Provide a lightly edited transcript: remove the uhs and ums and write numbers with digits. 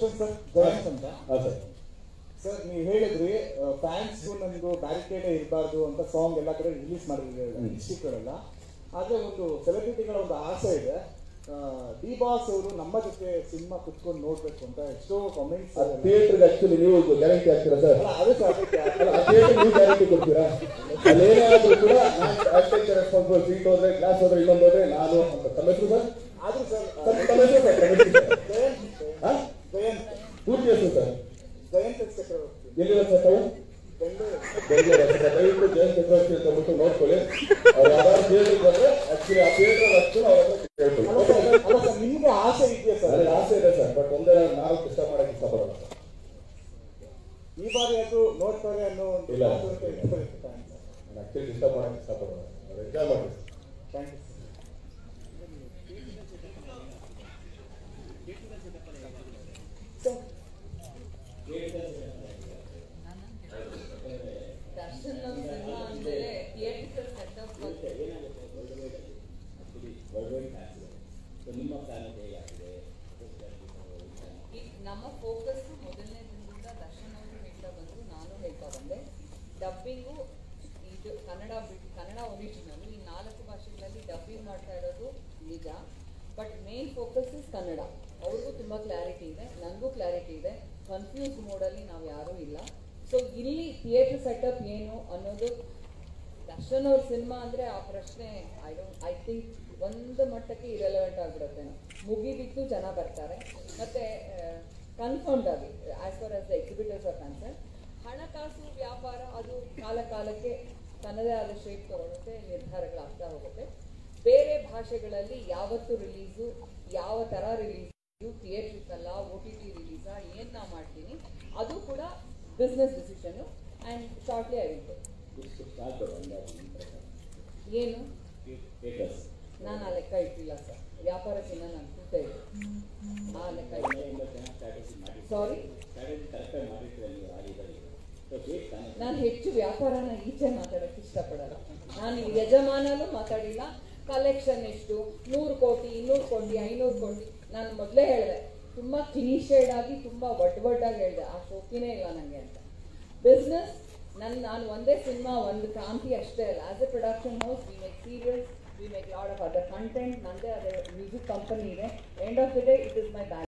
Darshan sir, Jayant ಅಂತ. Sir sir ನೀವು ಹೇಳಿದ್ರಿ ಫ್ಯಾನ್ಸ್ ನಮ್ದು ಬ್ಯಾರಿಕೇಡ್ ಇರಬಾರ್ದು ಅಂತ ಸಾಂಗ್ ಎಲ್ಲ ಕಡೆ ರಿಲೀಸ್ ಮಾಡಿದ್ದಾರೆ ಡಿಸ್ಟ್ರಿಕ್ಟ್ಗಳೆಲ್ಲ. ಆದ್ರೆ ಒಂದು ಸೆಲೆಬ್ರಿಟಿಗಳ ಒಂದು ಆಸೆ ಇದೆ, ಡಿ ಬಾಸ್ ಅವರು ನಮ್ಮ ಜೊತೆ ಸಿನಿಮಾ ಕುತ್ಕೊಂಡು ನೋಡ್ಬೇಕು ಅಂತ ಎಷ್ಟೋ ಕಾಮೆಂಟ್ಸ್. ಥಿಯೇಟರ್ ಆಕ್ಚುಲಿ ನೀವು ಗ್ಯಾರಂಟಿ ಆಗ್ತೀರಾ ಸರ್? ಅದೇ ಸರ್, ಥಿಯೇಟರ್ ನೀವು ಗ್ಯಾರಂಟಿ ಕೊಡ್ತೀರಾ? ಅಲ್ಲೇನೇ ಆದ್ರೂ ಕೂಡ ನಾನು ರೆಸ್ಪಾನ್ಸಿಬಲ್, ಸೀಟ್ ಹೋದ್ರೆ ಗ್ಲಾಸ್ ಹೋದ್ರೆ ಇನ್ನೊಂದು ಹೋದ್ರೆ ನಾನು ಅಂತ. ತಮ್ಮ ಹೆಸರು ಸರ್? ಆದ್ರೂ ಸರ್ ತಮ್ಮ ಹೆಸರು ಸರ್? ಜಯಂತ್ ಪೂರ್ತಿ ಹೆಸರು ಸರ್? ಜಯಂತ್ ಚಕ್ರವರ್ತಿ. ಎಲ್ಲಿರೋ ಸರ್ ತಾವು? ಬೆಂಗಳೂರು. ದಯವಿಟ್ಟು ಜಯಂತ್ ಚಕ್ರವರ್ತಿ ಅಂತ ಬಿಟ್ಟು ನೋಡ್ಕೊಳ್ಳಿ. ಅವ್ರು ಯಾರು ಥಿಯೇಟರ್ ಬಂದ್ರೆ ಆಕ್ಚುಲಿ ಆ ಥಿಯೇಟರ್ ಅಷ್ಟು ಅವ್ರನ್ನ ಕೇಳ್ಕೊಳ್ಳಿ. ಅಲ್ಲ ಸರ್, ನಿಮ್ಗೆ ಆಸೆ ಇದೆಯಾ ಸರ್? ನನಗೆ ಆಸೆ ಇದೆ ಸರ್, ಬಟ್ ಒಂದೇ ನಾವು ಇಷ್ಟ ಮಾಡಕ್ಕೆ ಇಷ್ಟಪಡೋಣ ಸರ್. ಈ ಬಾರಿ ಅದು ನೋಡ್ತಾರೆ ಅನ್ನೋ ಒಂದು ಇಲ್ಲ ನಾನು ಆಕ್ಚುಲಿ ಇಷ್ಟ ಮಾಡಕ್ಕೆ ಇಷ್ಟಪಡೋಣ. ಎಂಜಾಯ್ ಮಾಡಿ. Thank you sir. Darshan cinema ಅಂದರೆ ಥಿಯೇಟರ್ ಸೆಟಪ್ ನಮ್ಮ ಫೋಕಸ್ ಮೊದಲನೇ ದಿನದಿಂದ ದರ್ಶನ್ ಅವರು ಹೇಳ್ತಾ ಬಂದರು, ನಾನು ಹೇಳ್ತಾ ಬಂದೆ. ಡಬ್ಬಿಂಗು ಇದು ಕನ್ನಡ ಒರಿಜಿನಲ್, ಈ 4 ಭಾಷೆಗಳಲ್ಲಿ ಡಬ್ಬಿಂಗ್ ಮಾಡ್ತಾ ಇರೋದು ನಿಜ. But main focus is Kannada. ಅವ್ರಿಗೂ ತುಂಬ ಕ್ಲಾರಿಟಿ ಇದೆ, ನನಗೂ ಕ್ಲಾರಿಟಿ ಇದೆ. ಕನ್ಫ್ಯೂಸ್ ಮೋಡಲ್ಲಿ ನಾವು ಯಾರೂ ಇಲ್ಲ. ಸೊ ಇಲ್ಲಿ ಥಿಯೇಟರ್ ಸೆಟಪ್ ಏನು ಅನ್ನೋದು, ದರ್ಶನ್ ಅವ್ರ ಸಿನಿಮಾ ಅಂದರೆ ಆ ಪ್ರಶ್ನೆ ಐ ಥಿಂಕ್ ಒಂದು ಮಟ್ಟಕ್ಕೆ ಇರೆಲೆವೆಂಟ್ ಆಗಿಬಿಡುತ್ತೆ. ಮುಗಿಬಿಟ್ಟು ಜನ ಬರ್ತಾರೆ. ಮತ್ತು ಕನ್ಫರ್ಮ್ಡ್ ಆಗಿ as far as the exhibitors are concern, ಹಣಕಾಸು ವ್ಯಾಪಾರ ಅದು ಕಾಲಕ್ಕೆ ತನ್ನದೇ ಆದ ಶೇಪ್ ತಗೊಳುತ್ತೆ, ನಿರ್ಧಾರಗಳಾಗ್ತಾ ಹೋಗುತ್ತೆ. ಬೇರೆ ಭಾಷೆಗಳಲ್ಲಿ ಯಾವತ್ತು ರಿಲೀಸು, ಯಾವ ಥರ ರಿಲೀಸು, ಥಿಯೇಟ್ರಿಕ್ ಅಲ್ಲ OTT ರಿಲೀಸಾ, ಏನು ನಾ ಮಾಡ್ತೀನಿ ಅದು ಕೂಡ business decision. And shortly I will ಏನು ನಾನು ಆ ಲೆಕ್ಕ ಇಟ್ಟಿಲ್ಲ ಸರ್. ವ್ಯಾಪಾರಕ್ಕಿಂತ ನಾನು ಕೂತ ಇದೆ, ಆ ಲೆಕ್ಕ ಇಟ್ಟಿಲ್ಲ. ಸಾರಿ, ನಾನು ಹೆಚ್ಚು ವ್ಯಾಪಾರನ ಈಚೆ ಮಾತಾಡೋಕ್ಕೆ ಇಷ್ಟಪಡಲ್ಲ. ನಾನು ಯಜಮಾನಲ್ಲೂ ಮಾತಾಡಿಲ್ಲ. ಕಲೆಕ್ಷನ್ ಎಷ್ಟು, 100 ಕೋಟಿ 200 ಕೋಟಿ 500 ಕೋಟಿ, ನಾನು ಮೊದಲೇ ಹೇಳಿದೆ, ತುಂಬ ಕ್ಲೀಶೇಡ್ ಆಗಿ ತುಂಬ ಒಡ್ಡಾಗಿ ಹೇಳಿದೆ. ಆ ಶೋಕಿನೇ ಇಲ್ಲ ನನಗೆ ಅಂತ. ಬಿಸ್ನೆಸ್ ನಾನು ಒಂದೇ ಸಿನಿಮಾ, ಒಂದು ಕ್ರಾಂತಿ ಅಷ್ಟೇ ಅಲ್ಲ. As a production house we make serials, we make lot of other content. ನನ್ನದೇ ಅದೇ ಮ್ಯೂಸಿಕ್ ಕಂಪನಿ ಇದೆ. End of the day it is my back.